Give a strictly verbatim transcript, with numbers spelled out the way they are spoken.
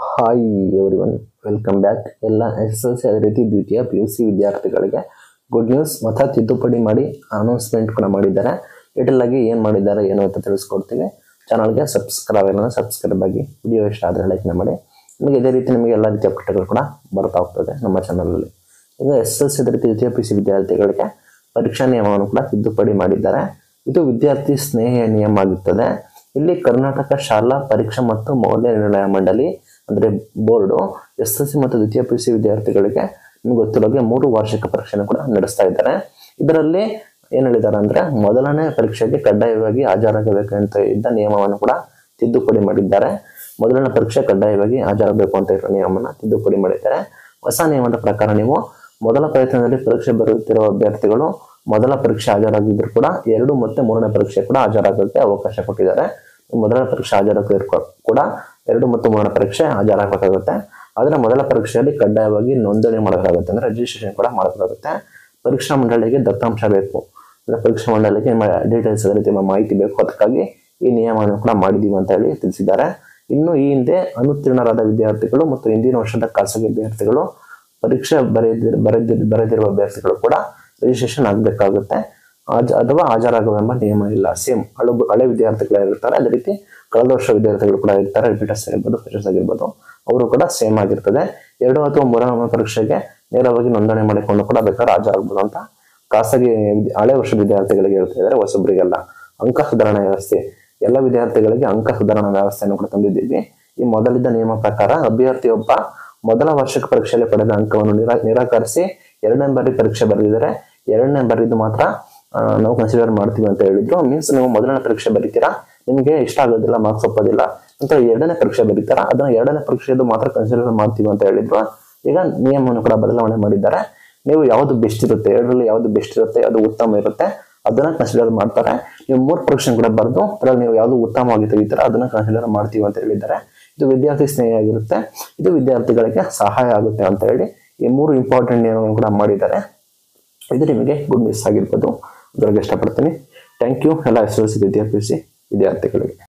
Hi everyone, welcome back. ಎಲ್ಲ S S L C ಅದೇ ರೀತಿ ದ್ವಿತೀಯ ಪಿ ಯು ಸಿ ವಿದ್ಯಾರ್ಥಿಗಳಿಗೆ ಗುಡ್ ನ್ಯೂಸ್ ಮತ್ತು ತಿದ್ದುಪಡಿ ಮಾಡಿ ಅನೌನ್ಸ್ಮೆಂಟ್ ಕೂಡ ಮಾಡಿದ್ದಾರೆ. ಡೀಟೇಲ್ ಆಗಿ ಏನು ಮಾಡಿದ್ದಾರೆ ಏನು ಅಂತ ತಿಳಿಸ್ಕೊಡ್ತೀವಿ. ಚಾನಲ್ಗೆ ಸಬ್ಸ್ಕ್ರೈಬ್ ಇಲ್ಲ ಸಬ್ಸ್ಕ್ರೈಬ್ ಆಗಿ, ವಿಡಿಯೋ ಇಷ್ಟ ಆದರೆ ಲೈಕ್ನ ಮಾಡಿ. ನಿಮಗೆ ಇದೇ ರೀತಿ ನಿಮಗೆ ಎಲ್ಲ ರೀತಿಯ ಅಪ್ಡೇಟ್ಗಳು ಕೂಡ ಬರ್ತಾ ಹೋಗ್ತದೆ ನಮ್ಮ ಚಾನಲಲ್ಲಿ. ಈಗ ಎಸ್ ಎಸ್ ಎಲ್ ಸಿ ಅದೇ ರೀತಿ ದ್ವಿತೀಯ ಪಿ ಯು ಸಿ ವಿದ್ಯಾರ್ಥಿಗಳಿಗೆ ಪರೀಕ್ಷಾ ನಿಯಮವನ್ನು ಕೂಡ ತಿದ್ದುಪಡಿ ಮಾಡಿದ್ದಾರೆ. ಇದು ವಿದ್ಯಾರ್ಥಿ ಸ್ನೇಹಿ ನಿಯಮ ಆಗಿರ್ತದೆ. ಇಲ್ಲಿ ಕರ್ನಾಟಕ ಶಾಲಾ ಪರೀಕ್ಷಾ ಮತ್ತು ಮೌಲ್ಯ ನಿರ್ಣಯ ಮಂಡಳಿ ಅಂದರೆ ಬೋರ್ಡು ಎಸ್ ಎಲ್ ಸಿ ಮತ್ತು ದ್ವಿತೀಯ ಪಿ ಯು ಸಿ ವಿದ್ಯಾರ್ಥಿಗಳಿಗೆ ನಿಮ್ಗೆ ಗೊತ್ತಿರೋಗೆ ಮೂರು ವಾರ್ಷಿಕ ಪರೀಕ್ಷೆಯನ್ನು ಕೂಡ ನಡೆಸ್ತಾ ಇದ್ದಾರೆ. ಇದರಲ್ಲಿ ಏನು ಹೇಳಿದ್ದಾರೆ ಅಂದರೆ ಮೊದಲನೇ ಪರೀಕ್ಷೆಗೆ ಕಡ್ಡಾಯವಾಗಿ ಹಾಜರಾಗಬೇಕು ಅಂತ ಇದ್ದ ನಿಯಮವನ್ನು ಕೂಡ ತಿದ್ದುಪಡಿ ಮಾಡಿದ್ದಾರೆ. ಮೊದಲನೇ ಪರೀಕ್ಷೆ ಕಡ್ಡಾಯವಾಗಿ ಹಾಜರಾಗಬೇಕು ಅಂತ ಇರೋ ನಿಯಮವನ್ನು ತಿದ್ದುಪಡಿ ಮಾಡಿದ್ದಾರೆ. ಹೊಸ ನಿಯಮದ ಪ್ರಕಾರ ನೀವು ಮೊದಲ ಪ್ರಯತ್ನದಲ್ಲಿ ಪರೀಕ್ಷೆ ಬರೆಯುತ್ತಿರುವ ಅಭ್ಯರ್ಥಿಗಳು ಮೊದಲ ಪರೀಕ್ಷೆ ಹಾಜರಾಗಿದ್ರು ಕೂಡ ಎರಡು ಮತ್ತೆ ಮೂರನೇ ಪರೀಕ್ಷೆ ಕೂಡ ಹಾಜರಾಗೋಕ್ಕೆ ಅವಕಾಶ ಕೊಟ್ಟಿದ್ದಾರೆ. ಮೊದಲನೇ ಪರೀಕ್ಷೆ ಹಾಜರಾಗಿದ್ರು ಕೂಡ ಎರಡು ಮತ್ತು ಮೂರನೇ ಪರೀಕ್ಷೆ ಹಾಜರಾಗಬೇಕಾಗುತ್ತೆ. ಆದರೆ ಮೊದಲ ಪರೀಕ್ಷೆಯಲ್ಲಿ ಕಡ್ಡಾಯವಾಗಿ ನೋಂದಣಿ ಮಾಡಬೇಕಾಗುತ್ತೆ, ಅಂದರೆ ರಿಜಿಸ್ಟ್ರೇಷನ್ ಕೂಡ ಮಾಡಬೇಕಾಗುತ್ತೆ. ಪರೀಕ್ಷಾ ಮಂಡಳಿಗೆ ದತ್ತಾಂಶ ಬೇಕು, ಅಂದರೆ ಪರೀಕ್ಷಾ ಮಂಡಳಿಗೆ ನಿಮ್ಮ ಡೀಟೇಲ್ಸ್ ಅದೇ ರೀತಿ ಮಾಹಿತಿ ಬೇಕು. ಅದಕ್ಕಾಗಿ ಈ ನಿಯಮವನ್ನು ಕೂಡ ಮಾಡಿದ್ದೀವಿ ಅಂತ ಹೇಳಿ ತಿಳಿಸಿದ್ದಾರೆ. ಇನ್ನು ಈ ಹಿಂದೆ ಅನುತ್ತೀರ್ಣರಾದ ವಿದ್ಯಾರ್ಥಿಗಳು ಮತ್ತು ಹಿಂದಿನ ವರ್ಷದ ಖಾಸಗಿ ವಿದ್ಯಾರ್ಥಿಗಳು ಪರೀಕ್ಷೆ ಬರೆದಿರ ಬರೆದಿರ್ ಬರೆದಿರುವ ಅಭ್ಯರ್ಥಿಗಳು ಕೂಡ ರಿಜಿಸ್ಟ್ರೇಷನ್ ಆಗಬೇಕಾಗುತ್ತೆ. ಅಥವಾ ಹಾಜರಾಗುವೆಂಬ ನಿಯಮ ಇಲ್ಲ. ಸೇಮ್ ಹಳೆ ಹಳೆ ವಿದ್ಯಾರ್ಥಿಗಳು ಇರ್ತಾರೆ, ಅದೇ ರೀತಿ ಕಳೆದ ವರ್ಷ ವಿದ್ಯಾರ್ಥಿಗಳು ಕೂಡ ಇರ್ತಾರೆ, ರಿಪೀಟರ್ಸ್ ಆಗಿರ್ಬೋದು, ಫ್ರೆಶರ್ಸ್ ಆಗಿರ್ಬೋದು, ಅವರು ಕೂಡ ಸೇಮ್ ಆಗಿರ್ತದೆ. ಎರಡು ಅಥವಾ ಮೂರನೇ ಪರೀಕ್ಷೆಗೆ ನೇರವಾಗಿ ನೋಂದಣಿ ಮಾಡಿಕೊಂಡು ಕೂಡ ಬೇಕಾದ್ರೆ ಹಾಜರಾಗ್ಬೋದು ಅಂತ ಖಾಸಗಿ ಹಳೆ ವರ್ಷದ ವಿದ್ಯಾರ್ಥಿಗಳಿಗೆ ಹೇಳ್ತಾ ಇದ್ದಾರೆ. ಹೊಸಬ್ರಿಗೆಲ್ಲ ಅಂಕ ಸುಧಾರಣಾ ವ್ಯವಸ್ಥೆ, ಎಲ್ಲ ವಿದ್ಯಾರ್ಥಿಗಳಿಗೆ ಅಂಕ ಸುಧಾರಣಾ ವ್ಯವಸ್ಥೆಯನ್ನು ಕೂಡ ತಂದಿದ್ದೀವಿ. ಈ ಮೊದಲಿದ್ದ ನಿಯಮ ಪ್ರಕಾರ ಅಭ್ಯರ್ಥಿಯೊಬ್ಬ ಮೊದಲ ವಾರ್ಷಿಕ ಪರೀಕ್ಷೆಯಲ್ಲಿ ಪಡೆದ ಅಂಕವನ್ನು ನಿರಾ ನಿರಾಕರಿಸಿ ಎರಡನೇ ಬಾರಿ ಪರೀಕ್ಷೆ ಬರೆದಿದ್ದಾರೆ. ಎರಡನೇ ಬಾರಿದು ಮಾತ್ರ ನಾವು ಕನ್ಸಿಡರ್ ಮಾಡ್ತೀವಿ ಅಂತ ಹೇಳಿದ್ರು. ಮೀನ್ಸ್ ನೀವು ಮೊದಲನೇ ಪರೀಕ್ಷೆ ಬರೀತೀರಾ, ನಿಮಗೆ ಇಷ್ಟ ಆಗೋದಿಲ್ಲ, ಮಾರ್ಕ್ಸ್ ಒಪ್ಪೋದಿಲ್ಲ ಅಂತ ಎರಡನೇ ಪರೀಕ್ಷೆ ಬರೀತಾರ, ಅದನ್ನ ಎರಡನೇ ಪರೀಕ್ಷೆದು ಮಾತ್ರ ಕನ್ಸಿಡರ್ ಮಾಡ್ತೀವಿ ಅಂತ ಹೇಳಿದ್ರು. ಈಗ ನಿಯಮವನ್ನು ಕೂಡ ಬದಲಾವಣೆ ಮಾಡಿದ್ದಾರೆ. ನೀವು ಯಾವ್ದು ಬೆಸ್ಟ್ ಇರುತ್ತೆ, ಎರಡರಲ್ಲಿ ಯಾವ್ದು ಬೆಸ್ಟ್ ಇರುತ್ತೆ, ಅದು ಉತ್ತಮ ಇರುತ್ತೆ, ಅದನ್ನ ಕನ್ಸಿಡರ್ ಮಾಡ್ತಾರೆ. ನೀವು ಮೂರು ಪರೀಕ್ಷೆ ಕೂಡ ಬರೆದು ಅದ್ರಲ್ಲಿ ನೀವು ಯಾವ್ದು ಉತ್ತಮವಾಗಿ ತೆಗಿತೀರ ಅದನ್ನ ಕನ್ಸಿಡರ್ ಮಾಡ್ತೀವಿ ಅಂತ ಹೇಳಿದ್ದಾರೆ. ಇದು ವಿದ್ಯಾರ್ಥಿ ಸ್ನೇಹಿಯಾಗಿರುತ್ತೆ, ಇದು ವಿದ್ಯಾರ್ಥಿಗಳಿಗೆ ಸಹಾಯ ಆಗುತ್ತೆ ಅಂತ ಹೇಳಿ ಈ ಮೂರು ಇಂಪಾರ್ಟೆಂಟ್ ನಿಯಮಗಳನ್ನು ಕೂಡ ಮಾಡಿದ್ದಾರೆ. ಇದು ನಿಮಗೆ ಗುಡ್ ನ್ಯೂಸ್ ಆಗಿರ್ಬೋದು, ಅದಕ್ಕೆ ಇಷ್ಟಪಡ್ತೀನಿ. ಥ್ಯಾಂಕ್ ಯು ಎಲ್ಲ ಎಸ್ ಎಲ್ ಸಿ ದ್ವಿತೀಯ ಪಿ ಯು ಸಿ ವಿದ್ಯಾರ್ಥಿಗಳಿಗೆ.